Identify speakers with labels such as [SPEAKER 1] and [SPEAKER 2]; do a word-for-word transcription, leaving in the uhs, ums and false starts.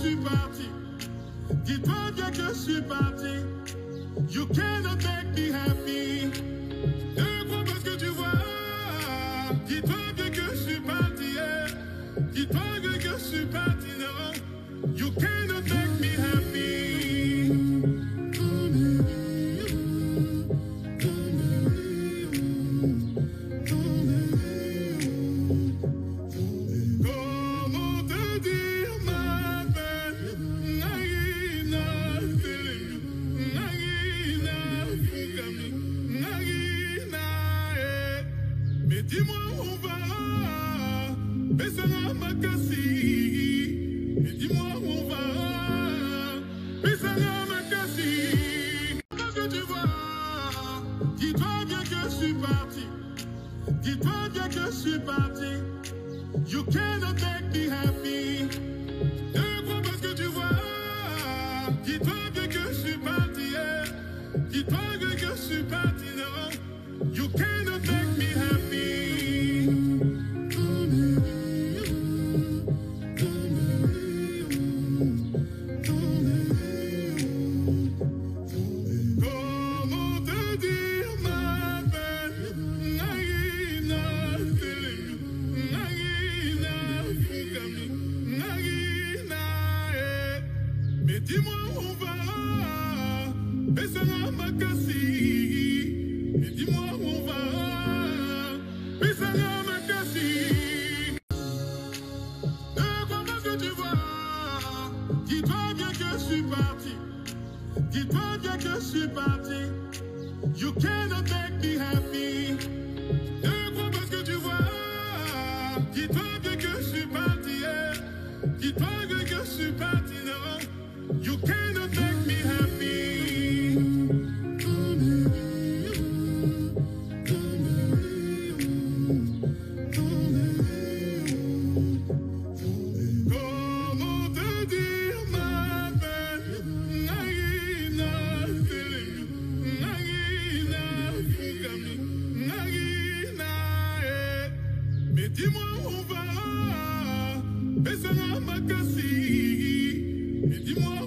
[SPEAKER 1] suis parti. Dis-toi bien que je suis parti. You cannot make me happy. Ne crois pas ce que tu vois. Dis-toi bien que je suis parti. Yeah. Dis-toi bien que je suis parti. Non. You cannot make me happy. Mais dis-moi où on va, Bessara Makassi. Mais dis-moi où on va, Bessara Makassi. Qu'est-ce que tu vois? Dis-toi bien que je suis parti. Dis-toi bien que je suis parti. You cannot make me happy. Ne crois pas ce que tu vois. Dis-toi bien que je suis parti. Yeah. Dis-toi bien que je suis parti. Non. You cannot make me happy. Comment te dire ma peine? Nagina, Nagina, Nagina, mais dis-moi où on va, Bessara Makassi. Mais dis-moi où on va, Bessara Makassi. Ne crois pas ce que tu vois. Dis-toi bien que je suis parti. Dis-toi bien que je suis parti. You cannot make me happy. Ne crois pas ce que tu vois. Dis-toi bien que je suis parti. Yeah. Dis-toi bien que je suis parti. Non. You cannot make me happy. Comment te dire ma peine? Nagina, Nagina, Nagina, mais dis-moi où on va, Bessara Makassi. Mais dis-moi